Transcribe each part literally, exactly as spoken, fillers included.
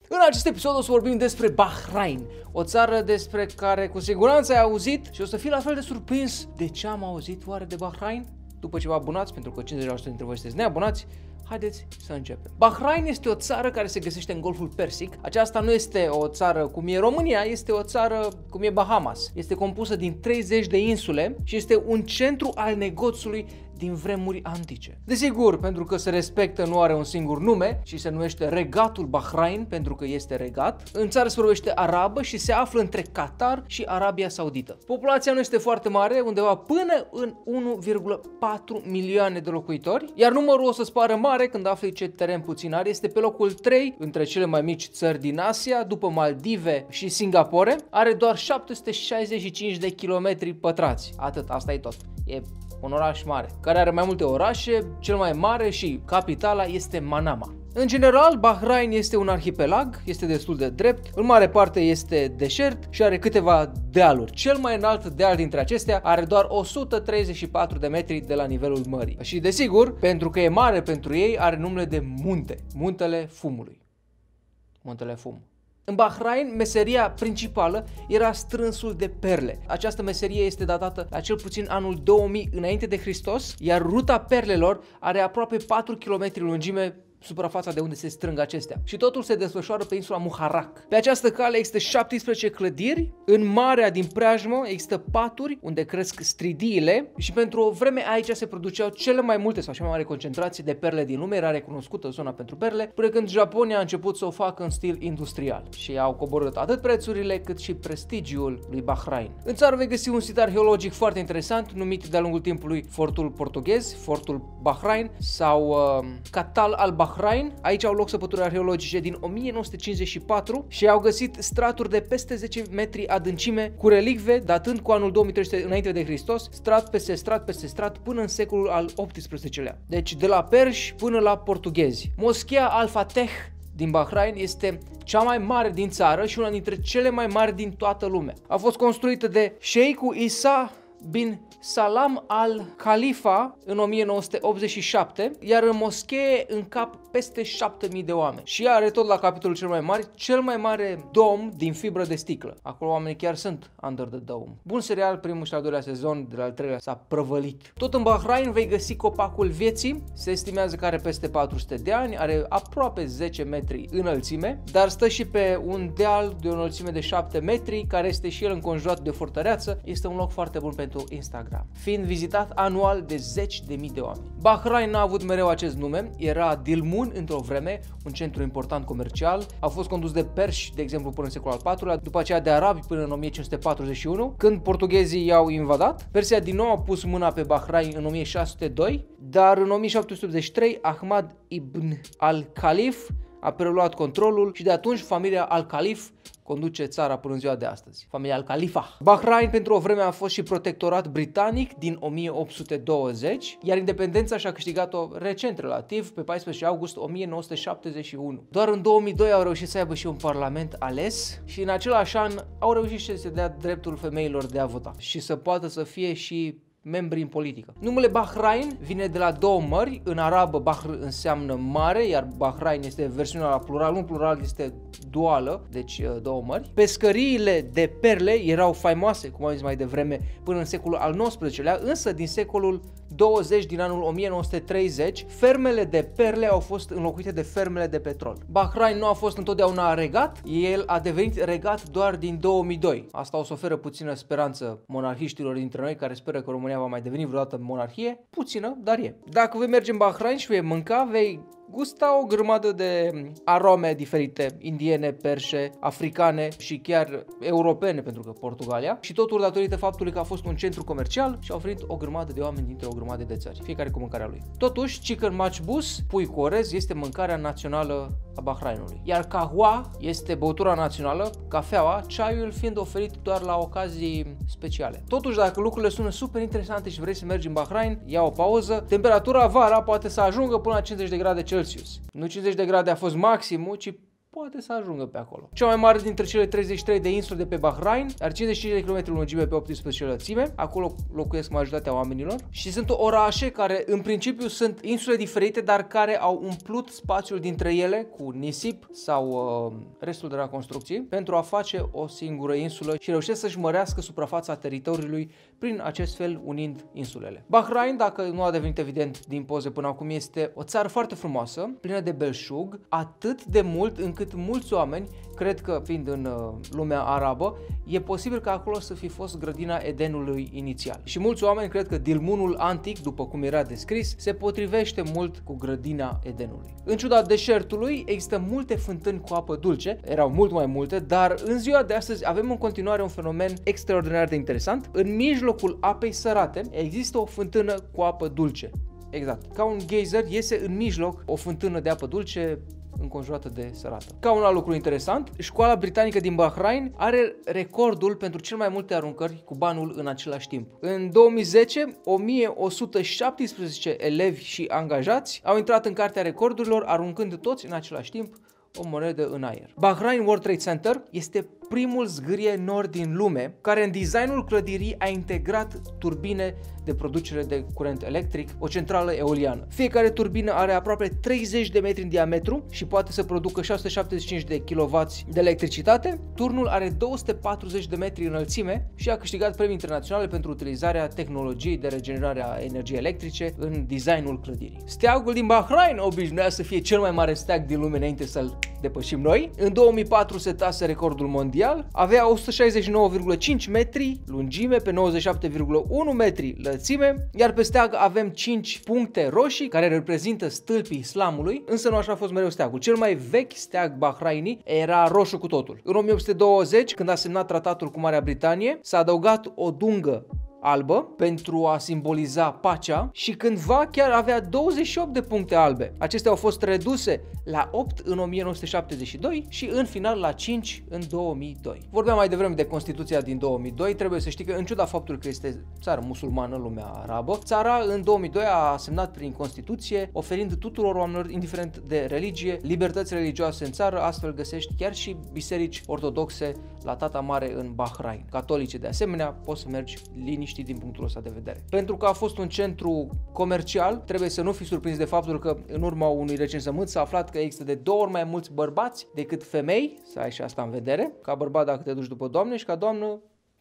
În acest episod o să vorbim despre Bahrain, o țară despre care cu siguranță ai auzit și o să fii la fel de surprins de ce am auzit oare de Bahrain. După ce vă abonați, pentru că cincizeci la sută dintre voi sunteți neabonați, haideți să începem. Bahrain este o țară care se găsește în Golful Persic. Aceasta nu este o țară cum e România, este o țară cum e Bahamas. Este compusă din treizeci de insule și este un centru al negoțului din vremuri antice. Desigur, pentru că se respectă, nu are un singur nume și se numește Regatul Bahrain pentru că este regat. În țară se vorbește arabă și se află între Qatar și Arabia Saudită. Populația nu este foarte mare, undeva până în unu virgulă patru milioane de locuitori, iar numărul o să-ți pară mare când afli ce teren puțin are. Este pe locul trei între cele mai mici țări din Asia, după Maldive și Singapore. Are doar șapte sute șaizeci și cinci de kilometri pătrați. Atât, asta e tot. E un oraș mare, care are mai multe orașe, cel mai mare și capitala este Manama. În general, Bahrain este un arhipelag, este destul de drept, în mare parte este deșert și are câteva dealuri. Cel mai înalt deal dintre acestea are doar o sută treizeci și patru de metri de la nivelul mării. Și desigur, pentru că e mare pentru ei, are numele de munte, Muntele Fumului. Muntele Fum. În Bahrain, meseria principală era strânsul de perle. Această meserie este datată la cel puțin anul două mii înainte de Hristos, iar ruta perlelor are aproape patru kilometri lungime, suprafața de unde se strâng acestea. Și totul se desfășoară pe insula Muharraq. Pe această cale există șaptesprezece clădiri, în marea din preajmă există paturi unde cresc stridiile și pentru o vreme aici se produceau cele mai multe sau cea mai mare concentrație de perle din lume, era recunoscută zona pentru perle, până când Japonia a început să o facă în stil industrial și au coborât atât prețurile cât și prestigiul lui Bahrain. În țară vei găsi un sit arheologic foarte interesant numit de-a lungul timpului Fortul Portughez, Fortul Bahrain sau uh, Catal al Bahrain. Aici au loc săpături arheologice din o mie nouă sute cincizeci și patru și au găsit straturi de peste zece metri adâncime cu relicve datând cu anul două mii trei sute înainte de Hristos, strat peste strat peste strat până în secolul al optsprezecelea. Deci de la perși până la portughezi. Moschea Al-Fateh din Bahrain este cea mai mare din țară și una dintre cele mai mari din toată lumea. A fost construită de Sheikh Isa bin Salam al Khalifa în o mie nouă sute optzeci și șapte, iar în moschee încap peste șapte mii de oameni. Și are tot la capitolul cel mai mare, cel mai mare dom din fibră de sticlă. Acolo oamenii chiar sunt under the dome. Bun serial, primul și al doilea sezon, de la al treilea s-a prăvălit. Tot în Bahrain vei găsi copacul vieții, se estimează că are peste patru sute de ani, are aproape zece metri înălțime, dar stă și pe un deal de o înălțime de șapte metri, care este și el înconjurat de o fortăreață. Este un loc foarte bun pentru Instagram, fiind vizitat anual de zeci de mii de oameni. Bahrain n-a avut mereu acest nume, era Dilmun într-o vreme, un centru important comercial, a fost condus de perși, de exemplu, până în secolul al patrulea, după aceea de arabi până în o mie cinci sute patruzeci și unu, când portughezii i-au invadat. Persia din nou a pus mâna pe Bahrain în o mie șase sute doi, dar în o mie șapte sute optzeci și trei Ahmad ibn al-Khalif a preluat controlul și de atunci familia al-Khalif conduce țara până în ziua de astăzi, familia al-Khalifa. Bahrain pentru o vreme a fost și protectorat britanic din o mie opt sute douăzeci, iar independența și-a câștigat-o recent relativ, pe paisprezece august o mie nouă sute șaptezeci și unu. Doar în două mii doi au reușit să aibă și un parlament ales și în același an au reușit și să se dea dreptul femeilor de a vota și să poată să fie și membri în politică. Numele Bahrain vine de la două mări, în arabă Bahr înseamnă mare, iar Bahrain este versiunea la plural, nu plural, este duală, deci două mări. Pescăriile de perle erau faimoase, cum am zis mai devreme, până în secolul al nouăsprezecelea, însă din secolul douăzeci, din anul o mie nouă sute treizeci, fermele de perle au fost înlocuite de fermele de petrol. Bahrain nu a fost întotdeauna regat, el a devenit regat doar din două mii doi. Asta o să oferă puțină speranță monarhiștilor dintre noi care speră că România va mai deveni vreodată monarhie, puțină, dar e. Dacă vei merge în Bahrain și vei mânca, vei gusta o grămadă de arome diferite, indiene, perse, africane și chiar europene, pentru că Portugalia, și totul datorită faptului că a fost un centru comercial și a oferit o grămadă de oameni dintre o grămadă de țări, fiecare cu mâncarea lui. Totuși, chicken majbous, pui cu orez, este mâncarea națională a Bahrainului. Iar kahwa este băutura națională, cafeaua, ceaiul fiind oferit doar la ocazii speciale. Totuși, dacă lucrurile sună super interesante și vrei să mergi în Bahrain, ia o pauză. Temperatura vara poate să ajungă până la cincizeci de grade Celsius. Nu cincizeci de grade a fost maximul, ci poate să ajungă pe acolo. Cea mai mare dintre cele treizeci și trei de insule de pe Bahrain are cincizeci și cinci de kilometri lungime pe optsprezece lățime. Acolo locuiesc majoritatea oamenilor și sunt orașe care în principiu sunt insule diferite, dar care au umplut spațiul dintre ele cu nisip sau uh, restul de la construcții pentru a face o singură insulă și reușesc să-și mărească suprafața teritoriului prin acest fel unind insulele. Bahrain, dacă nu a devenit evident din poze până acum, este o țară foarte frumoasă, plină de belșug, atât de mult încât mulți oameni cred că, fiind în uh, lumea arabă, e posibil ca acolo să fi fost grădina Edenului inițial. Și mulți oameni cred că Dilmunul antic, după cum era descris, se potrivește mult cu grădina Edenului. În ciuda deșertului, există multe fântâni cu apă dulce, erau mult mai multe, dar în ziua de astăzi avem în continuare un fenomen extraordinar de interesant. În mijlocul apei sărate există o fântână cu apă dulce. Exact. Ca un geyser iese în mijloc o fântână de apă dulce înconjurată de sărată. Ca un alt lucru interesant, școala britanică din Bahrain are recordul pentru cel mai multe aruncări cu banul în același timp. În două mii zece, o mie o sută șaptesprezece elevi și angajați au intrat în cartea recordurilor aruncând toți în același timp o monedă în aer. Bahrain World Trade Center este primul zgârie nord din lume care în designul clădirii a integrat turbine de producere de curent electric, o centrală eoliană. Fiecare turbină are aproape treizeci de metri în diametru și poate să producă șase sute șaptezeci și cinci de kilowați de electricitate. Turnul are două sute patruzeci de metri înălțime și a câștigat premii internaționale pentru utilizarea tehnologiei de regenerare a energiei electrice în designul clădirii. Steagul din Bahrain obișnuia să fie cel mai mare steag din lume înainte să-l depășim noi. În două mii patru setase recordul mondial, avea o sută șaizeci și nouă virgulă cinci metri lungime pe nouăzeci și șapte virgulă unu metri lățime, iar pe steag avem cinci puncte roșii care reprezintă stâlpii islamului, însă nu așa a fost mereu steagul. Cel mai vechi steag bahraini era roșu cu totul. În o mie opt sute douăzeci, când a semnat tratatul cu Marea Britanie, s-a adăugat o dungă albă pentru a simboliza pacea și cândva chiar avea douăzeci și opt de puncte albe. Acestea au fost reduse la opt în o mie nouă sute șaptezeci și doi și în final la cinci în două mii doi. Vorbeam mai devreme de Constituția din două mii doi, trebuie să știi că în ciuda faptului că este țară musulmană, lumea arabă, țara în două mii doi a semnat prin Constituție oferind tuturor oamenilor, indiferent de religie, libertăți religioase în țară, astfel găsești chiar și biserici ortodoxe la Tata Mare în Bahrain. Catolice de asemenea, poți să mergi liniștit din punctul ăsta de vedere. Pentru că a fost un centru comercial, trebuie să nu fii surprins de faptul că în urma unui recensământ s-a aflat că există de două ori mai mulți bărbați decât femei, să ai și asta în vedere, ca bărbat dacă te duci după doamne și ca doamnă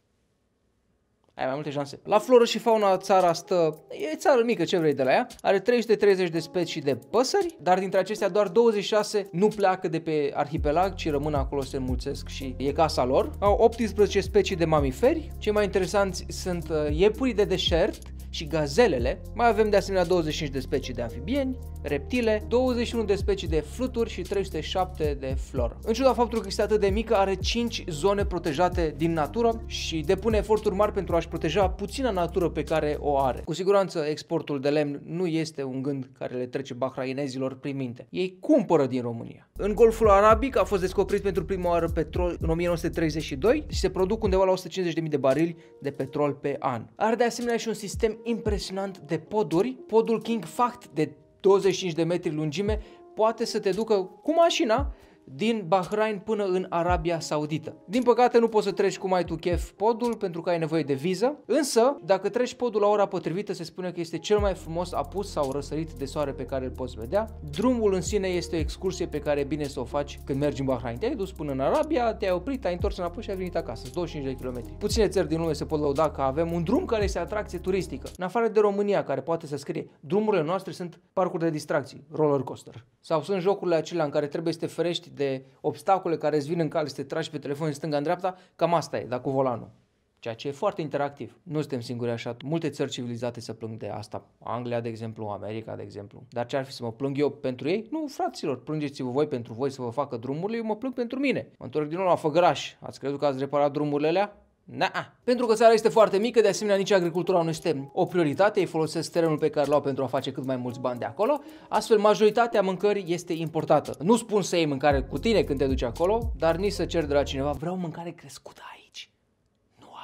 ai mai multe șanse. La floră și fauna țara stă, e țară mică, ce vrei de la ea, are trei sute treizeci de specii de păsări, dar dintre acestea doar douăzeci și șase nu pleacă de pe arhipelag, ci rămân acolo, se înmulțesc și e casa lor. Au optsprezece specii de mamiferi, cei mai interesanți sunt iepurii de deșert și gazelele, mai avem de asemenea douăzeci și cinci de specii de amfibieni, reptile, douăzeci și unu de specii de fluturi și trei sute șapte de floră. În ciuda faptului că este atât de mică, are cinci zone protejate din natură și depune eforturi mari pentru a-și proteja puțina natură pe care o are. Cu siguranță exportul de lemn nu este un gând care le trece bahrainezilor prin minte. Ei cumpără din România. În Golful Arabic a fost descoperit pentru prima oară petrol în o mie nouă sute treizeci și doi și se produc undeva la o sută cincizeci de mii de barili de petrol pe an. Are de asemenea și un sistem impresionant de poduri. Podul King Fahd de douăzeci și cinci de metri lungime poate să te ducă cu mașina din Bahrain până în Arabia Saudită. Din păcate nu poți să treci cum ai tu chef podul pentru că ai nevoie de viză, însă dacă treci podul la ora potrivită se spune că este cel mai frumos apus sau răsărit de soare pe care îl poți vedea. Drumul în sine este o excursie pe care e bine să o faci când mergi în Bahrain. Te-ai dus până în Arabia, te-ai oprit, te-ai întors înapoi și ai venit acasă, douăzeci și cinci de kilometri. Puține țări din lume se pot lăuda că avem un drum care este atracție turistică. În afară de România, care poate să scrie drumurile noastre sunt parcuri de distracții, roller coaster. Sau sunt jocurile acelea în care trebuie să te ferești de obstacole care îți vin în cale, să te tragi pe telefon în stânga în dreapta, cam asta e, dar cu volanul. Ceea ce e foarte interactiv. Nu suntem singuri așa. Multe țări civilizate se plâng de asta. Anglia, de exemplu, America, de exemplu. Dar ce ar fi să mă plâng eu pentru ei? Nu, fraților, plângeți-vă voi pentru voi să vă facă drumurile, eu mă plâng pentru mine. Mă întorc din nou la Făgăraș. Ați crezut că ați reparat drumurile alea? Na. Pentru că țara este foarte mică, de asemenea nici agricultura nu este o prioritate, ei folosesc terenul pe care l-au pentru a face cât mai mulți bani de acolo, astfel majoritatea mâncării este importată. Nu spun să iei mâncare cu tine când te duci acolo, dar nici să ceri de la cineva, vreau mâncare crescută aici. Nu avem.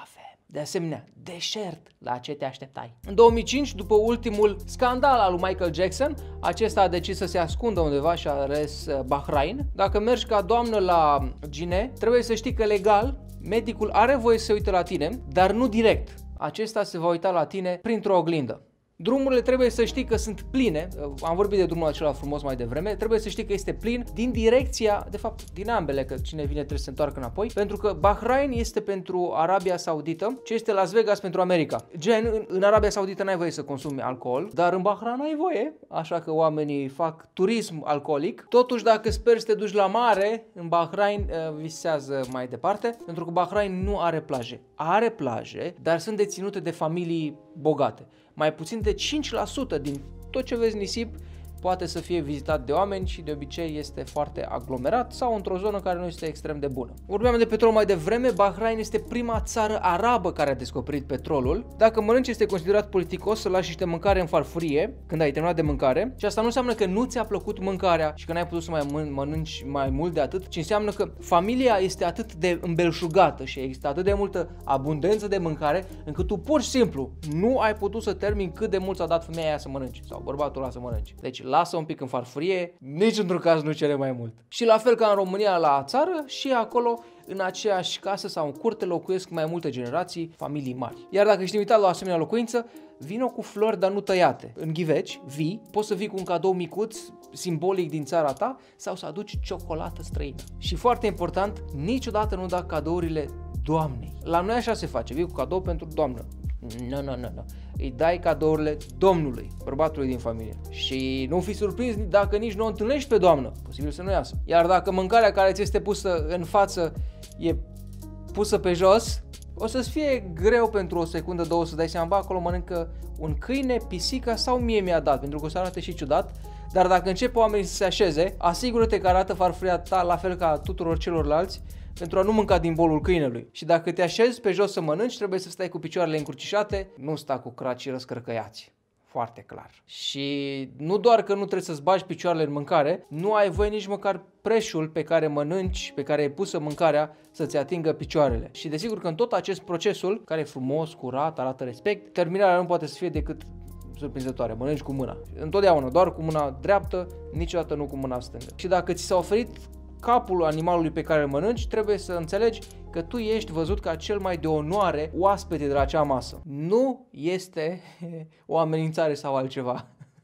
De asemenea, deșert, la ce te așteptai? În două mii cinci, după ultimul scandal al lui Michael Jackson, acesta a decis să se ascundă undeva și a ales Bahrain. Dacă mergi ca doamnă la gine, trebuie să știi că legal medicul are voie să se uite la tine, dar nu direct. Acesta se va uita la tine printr-o oglindă. Drumurile trebuie să știi că sunt pline, am vorbit de drumul acela frumos mai devreme, trebuie să știi că este plin din direcția, de fapt din ambele, că cine vine trebuie să se întoarcă înapoi, pentru că Bahrain este pentru Arabia Saudită, ce este Las Vegas pentru America. Gen, în, în Arabia Saudită n-ai voie să consumi alcool, dar în Bahrain ai voie, așa că oamenii fac turism alcoolic. Totuși, dacă speri să te duci la mare, în Bahrain visează mai departe, pentru că Bahrain nu are plaje. Are plaje, dar sunt deținute de familii bogate. Mai puțin de cinci la sută din tot ce vezi nisip poate să fie vizitat de oameni și de obicei este foarte aglomerat sau într-o zonă care nu este extrem de bună. Vorbeam de petrol mai devreme, Bahrain este prima țară arabă care a descoperit petrolul. Dacă mănânci, este considerat politicos să lași niște mâncare în farfurie când ai terminat de mâncare și asta nu înseamnă că nu ți-a plăcut mâncarea și că n-ai putut să mai mănânci mai mult de atât, ci înseamnă că familia este atât de îmbelșugată și există atât de multă abundență de mâncare încât tu pur și simplu nu ai putut să termini cât de mult ți-a dat femeia aia să mănânci sau bărbatul ăla să mănânci. Deci lasă un pic în farfurie, nici într-un caz nu cere mai mult. Și la fel ca în România la țară, și acolo în aceeași casă sau în curte locuiesc mai multe generații, familii mari. Iar dacă ești invitat la o asemenea locuință, vino cu flori, dar nu tăiate. În ghiveci, vii, poți să vii cu un cadou micuț, simbolic din țara ta, sau să aduci ciocolată străină. Și foarte important, niciodată nu da cadourile doamnei. La noi așa se face, vii cu cadou pentru doamnă. Nu, nu, nu, nu. Îi dai cadourile domnului, bărbatului din familie. Și nu fi surprins dacă nici nu o întâlnești pe doamnă. Posibil să nu iasă. Iar dacă mâncarea care ți este pusă în față e pusă pe jos, o să-ți fie greu pentru o secundă, două să dai seama, bă, acolo mănâncă un câine, pisica sau mie mi-a dat, pentru că o să arate și ciudat. Dar dacă încep oamenii să se așeze, asigură-te că arată farfuria ta la fel ca tuturor celorlalți, pentru a nu mânca din bolul câinelui. Și dacă te așezi pe jos să mănânci, trebuie să stai cu picioarele încrucișate, nu sta cu cracii răscărcăiați. Foarte clar. Și nu doar că nu trebuie să-ți bagi picioarele în mâncare, nu ai voie nici măcar preșul pe care mănânci, pe care ai pusă mâncarea, să-ți atingă picioarele. Și desigur că în tot acest procesul, care e frumos, curat, arată respect, terminarea nu poate să fie decât surprinzătoare, mănânci cu mâna. Întotdeauna, doar cu mâna dreaptă, niciodată nu cu mâna stângă. Și dacă ți s-a oferit capul animalului pe care îl mănânci, trebuie să înțelegi că tu ești văzut ca cel mai de onoare oaspete de la acea masă. Nu este o amenințare sau altceva.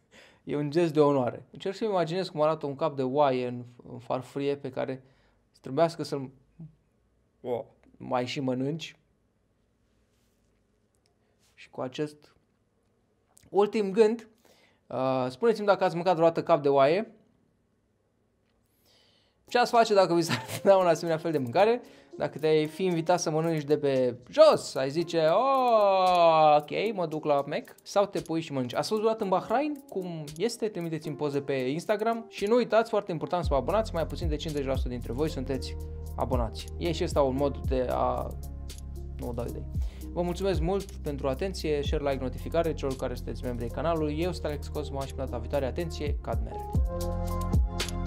E un gest de onoare. Încerc să-mi imaginez cum arată un cap de oaie în, în farfurie pe care trebuiască să-l oh, mai și mănânci. Și cu acest ultim gând, uh, spuneți-mi dacă ați mâncat vreodată cap de oaie. Ce ați face dacă vi s-ar da un asemenea fel de mâncare? Dacă te-ai fi invitat să mănânci de pe jos, ai zice, oh, ok, mă duc la Mac, sau te pui și mănânci. Ați fost vreodată în Bahrain? Cum este? Trimiteți-mi poze pe Instagram și nu uitați, foarte important, să vă abonați, mai puțin de cincizeci la sută dintre voi sunteți abonați. E și ăsta un mod de a... nu dau idei. Vă mulțumesc mult pentru atenție, share, like, notificare celor care sunteți membri ai canalului. Eu sunt Alex Cosma și până data viitoare, atenție, cad mere.